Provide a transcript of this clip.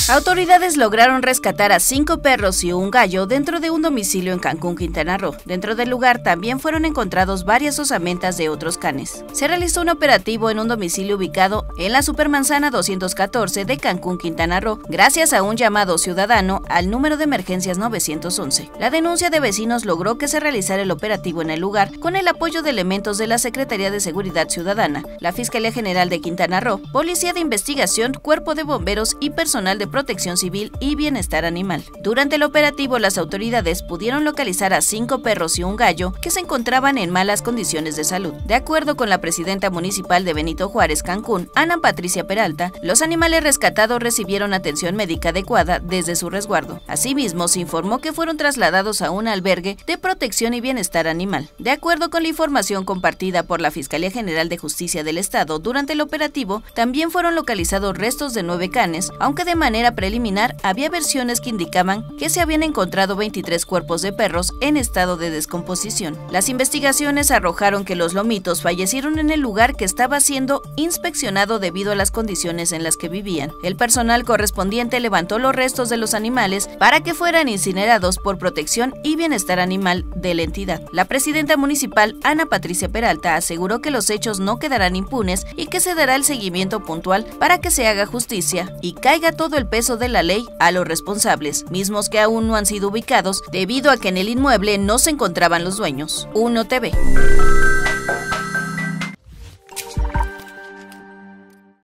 Autoridades lograron rescatar a 5 perros y un gallo dentro de un domicilio en Cancún, Quintana Roo. Dentro del lugar también fueron encontrados varias osamentas de otros canes. Se realizó un operativo en un domicilio ubicado en la Supermanzana 214 de Cancún, Quintana Roo, gracias a un llamado ciudadano al número de emergencias 911. La denuncia de vecinos logró que se realizara el operativo en el lugar con el apoyo de elementos de la Secretaría de Seguridad Ciudadana, la Fiscalía General de Quintana Roo, Policía de Investigación, Cuerpo de Bomberos y personal de Protección Civil y Bienestar Animal. Durante el operativo, las autoridades pudieron localizar a 5 perros y un gallo que se encontraban en malas condiciones de salud. De acuerdo con la presidenta municipal de Benito Juárez, Cancún, Ana Patricia Peralta, los animales rescatados recibieron atención médica adecuada desde su resguardo. Asimismo, se informó que fueron trasladados a un albergue de protección y bienestar animal. De acuerdo con la información compartida por la Fiscalía General de Justicia del Estado, durante el operativo también fueron localizados restos de 9 canes, aunque de manera preliminar había versiones que indicaban que se habían encontrado 23 cuerpos de perros en estado de descomposición. Las investigaciones arrojaron que los lomitos fallecieron en el lugar que estaba siendo inspeccionado debido a las condiciones en las que vivían. El personal correspondiente levantó los restos de los animales para que fueran incinerados por Protección y Bienestar Animal de la entidad. La presidenta municipal, Ana Patricia Peralta, aseguró que los hechos no quedarán impunes y que se dará el seguimiento puntual para que se haga justicia y caiga todo el peso de la ley a los responsables, mismos que aún no han sido ubicados debido a que en el inmueble no se encontraban los dueños. 1TV.